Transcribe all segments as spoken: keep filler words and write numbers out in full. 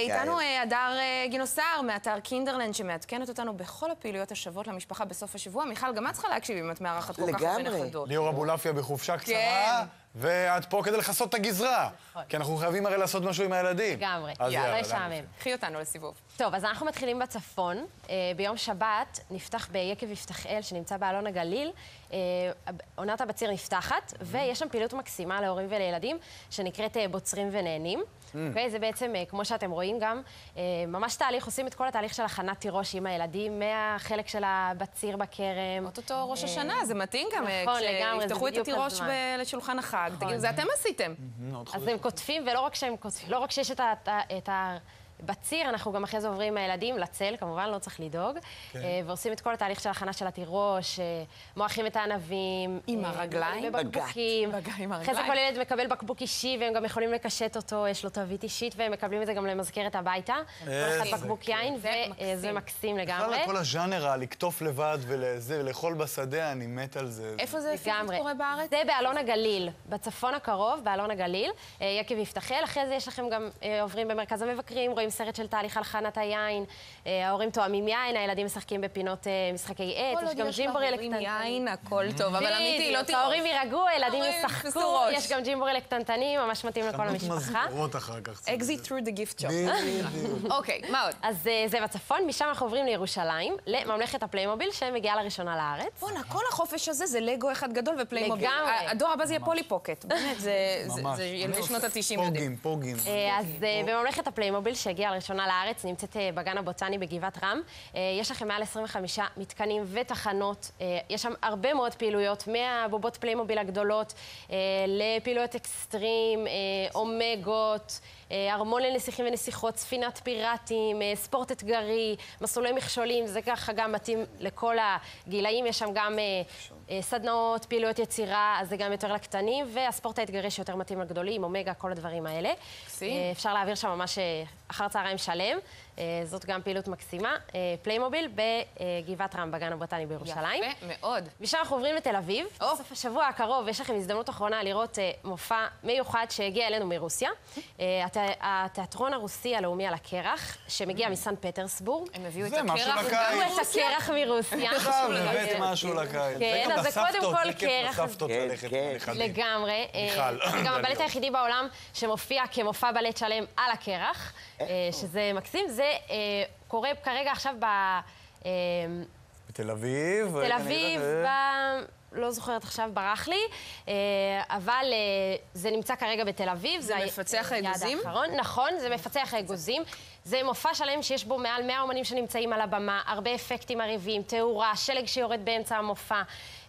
איתנו הדר גינוסר מאתר קינדרלנד, שמעדכנת אותנו בכל הפעילויות השוות למשפחה בסוף השבוע. מיכל, גם את צריכה להקשיב אם את מארחת כל כך הרבה נכדות. ליאור אבולעפיה בחופשה קצרה, ואת פה כדי לחסות את הגזרה. כי אנחנו חייבים הרי לעשות משהו עם הילדים. לגמרי, יאללה, לשעמם. קחי אותנו לסיבוב. טוב, אז אנחנו מתחילים בצפון. ביום שבת נפתח ביקב יפתחאל, שנמצא באלון הגליל. עונת הבציר נפתחת, ויש שם פעילות מקסימה להורים ולילדים, שנקראת בוצרים ונהנים. זה בעצם, כמו שאתם רואים גם, ממש תהליך, עושים את כל התהליך של הכנת תירוש עם הילדים, מהחלק של הבציר בכרם. אותו ראש השנה, זה מתאים גם, כשיפתחו את התירוש לשולחן החג. תגידו, זה אתם עשיתם. אז הם כותבים, ולא רק שהם כותבים, לא רק שיש את ה... בציר, אנחנו גם אחרי זה עוברים עם הילדים לצל, כמובן, לא צריך לדאוג, ועושים את כל התהליך של הכנה של התירוש, מועכים את הענבים, עם הרגליים, בבקבוקים. אחרי זה כל ילד מקבל בקבוק אישי, והם גם יכולים לקשט אותו, יש לו תווית אישית, והם מקבלים את זה גם למזכרת הביתה. כל אחד בקבוק יין, וזה מקסים לגמרי. בכלל כל הז'אנרה, לקטוף לבד ולאכול בשדה, אני מת על זה. איפה זה קורה בארץ? זה באלון הגליל, בצפון הקרוב, באלון הגליל, יקב יפתחאל. אחרי זה יש לכם גם עוברים במרכז המבקרים, רואים סרט של תהליך על חנת היין, ההורים תואמים יין, הילדים משחקים בפינות משחקי עץ, יש גם ג'ימבורי לקטנטנים. יין, הכל טוב, אבל אמיתי, לא תירוש. ההורים יירגעו, הילדים ישחקו, יש גם ג'ימבורי לקטנטנים, ממש מתאים לכל המשפחה. Exit through the gift shop. אוקיי, מה עוד? אז זה בצפון, משם אנחנו עוברים לירושלים, לממלכת הפליימוביל, שמגיעה לראשונה לארץ. בוא'נה, כל החופש הזה זה לגו אחד גדול ופליימוביל. הדור הבא זה יהיה פולי פוקט. באמת, זה ילדי שנות ה-תשעים יודעים. פוגים, פוגים. אז בממלכת הפליימוביל, שהגיעה לראשונה לארץ, נמצאת בגן הבוטני בגבעת רם. יש לכם מעל עשרים וחמישה מתקנים ותחנות. יש שם הרבה מאוד פעילויות, מהבובות פליימוביל הגדולות, לפעילויות אקסטרים, אומגות, ארמון לנסיכים ונסיכות, ספינת פיראטים, ספורט אתגרי, מסלולי מכשולים, זה ככה גם מתאים לכל הגילאים. יש שם גם סדנאות, פעילויות יצירה, אז זה גם יותר לקטנים, והספורט האתגרי שיותר מתאים לגדולים, אומגה, כל הדברים האלה. אפשר להעביר שם ממש אחר צהריים שלם. זאת גם פעילות מקסימה. פליימוביל בגבעת רם, בגן הבוטני בירושלים. יפה מאוד. ושם אנחנו עוברים לתל אביב. בסוף השבוע הקרוב יש לכם הזדמנות אחרונה לראות מופע מיוחד שהגיע אלינו מרוסיה. התיאטרון הרוסי הלאומי על הקרח, שמגיע מסן פטרסבורג. הם הביאו את זה משהו הקרח. לקיץ. הביאו את הקרח מרוסיה. עכשיו, באמת משהו לקיץ. כן, אז זה קודם כל קרח. לסבתות ללכת לנכדים. לגמרי. זה גם הבלט היחידי בעולם שמופיע כמופע בלט שלם על הקרח, שזה מקסים. זה קורה כרגע עכשיו ב... בתל אביב. בתל אביב, ב... לא זוכרת עכשיו, ברח לי, אבל זה נמצא כרגע בתל אביב. זה מפצח האגוזים? נכון, זה מפצח האגוזים. זה מופע שלם שיש בו מעל מאה אומנים שנמצאים על הבמה, הרבה אפקטים מריבים, תאורה, שלג שיורד באמצע המופע.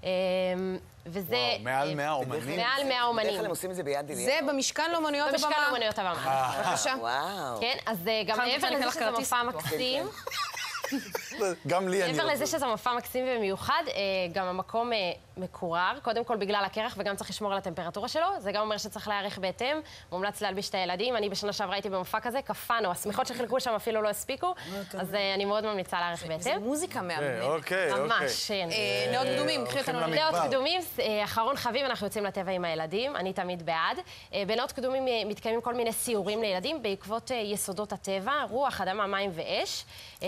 וזה... וואו, מעל מאה אומנים? מעל מאה אומנים. בדרך כלל הם עושים את זה ביד אליהו. זה במשכן לאומניות הבמה? במשכן לאומניות הבמה. בבקשה. וואו. כן, אז גם מעבר לזה שזה מופע מקסים, גם לי אני... מעבר לזה שזה מופע מקסים ומיוחד, גם המקום מקורר, קודם כל בגלל הקרח, וגם צריך לשמור על הטמפרטורה שלו. זה גם אומר שצריך להיערך בהתאם, מומלץ להלביש את הילדים. אני בשנה שעברה הייתי במופע כזה, קפאנו, השמיכות שחילקו שם אפילו לא הספיקו, אז אני מאוד ממליצה להיערך בהתאם. זה מוזיקה מהממת. אוקיי, אוקיי. ממש, כן. נאות קדומים, קחי אותנו למדבר. נאות קדומים, אחרון חביב, אנחנו יוצאים לטבע עם הילדים, אני תמיד בעד. בנאות קדומים מתקיימים כל מיני סיורים לילדים בעקבות יסודות הטבע, רוח, אדמה, מים ואש.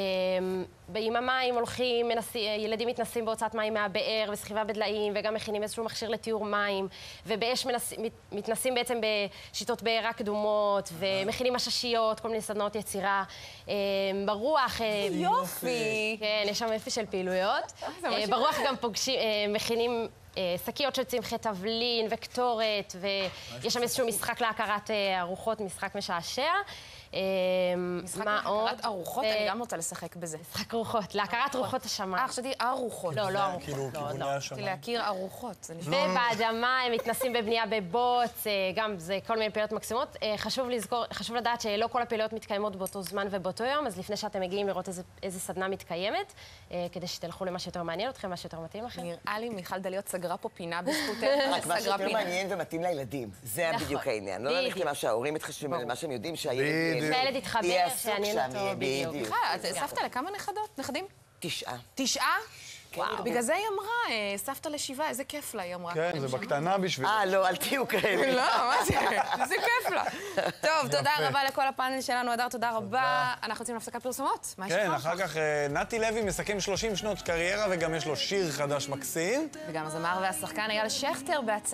עם המים הולכים, ילדים מתנסים בהוצאת מים מהבאר וסחיבה בדליים, וגם מכינים איזשהו מכשיר לטיהור מים, ובאש מתנסים בעצם בשיטות בעירה קדומות, ומכינים מששיות, כל מיני סדנאות יצירה. ברוח... יופי! כן, יש שם יופי של פעילויות. ברוח גם פוגשים, מכינים... שקיות של צמחי תבלין וקטורת, ויש שם איזשהו משחק להכרת ארוחות, משחק משעשע. משחק להכרת ארוחות? אני גם רוצה לשחק בזה. משחק רוחות, להכרת רוחות השמיים. אה, חשבתי ארוחות. לא, לא ארוחות. כאילו, כיווני השמיים. להכיר ארוחות. ובאדמה הם מתנסים בבנייה בבוץ, גם זה כל מיני פעילויות מקסימות. חשוב לזכור, חשוב לדעת שלא כל הפעילויות מתקיימות באותו זמן ובאותו יום, אז לפני שאתם מגיעים לראות איזה סדנה מתקיימת, כדי שתלכו למה שיותר מעניין אתכם, מה שיותר מתאים לכם. נראה לי מיכל דליות סגרה פה פינה בזכותך. רק מה שיותר מעניין ומתאים לילדים. זה בדיוק העניין. לא ללכת למה שההורים מתחשבים, מה שהם יודעים שהילד יתחבר, שיעניין אותו בדיוק. סבתא, לכמה נכדות? נכדים? תשעה. תשעה? בגלל זה היא אמרה, סבתא לשבעה, איזה כיף לה, היא אמרה. כן, זה בקטנה בשביל... אה, לא, אל תהיו כאלה. לא, מה זה? איזה כיף לה. טוב, תודה רבה לכל הפאנל שלנו, הדר, תודה רבה. אנחנו יוצאים להפסקת פרסומות. כן, אחר כך נתי לוי מסכם שלושים שנות קריירה, וגם יש לו שיר חדש מקסים. וגם הזמר והשחקן אייל שכטר בהצעה.